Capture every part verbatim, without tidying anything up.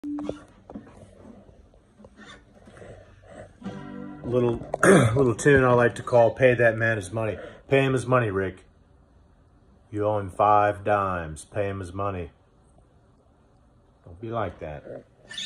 Little, little tune I like to call "Pay That Man His Money." Pay him his money, Rick. You owe him five dimes. Pay him his money. Don't be like that.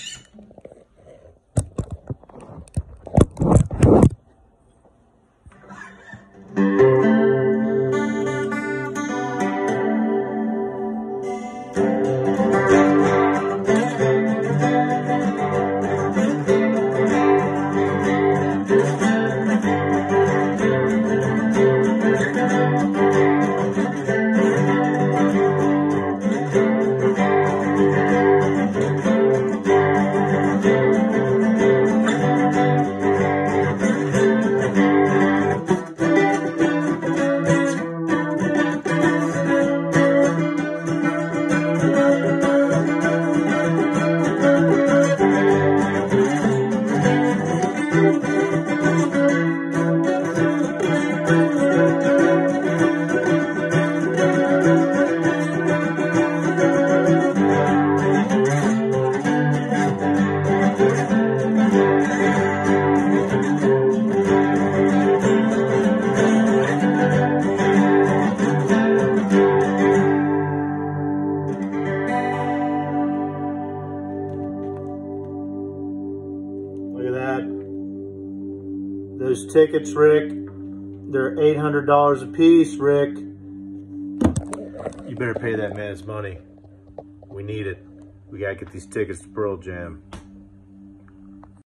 Look at that. Those tickets, Rick, they're eight hundred dollars a piece, Rick. You better pay that man his money. We need it. We gotta get these tickets to Pearl Jam.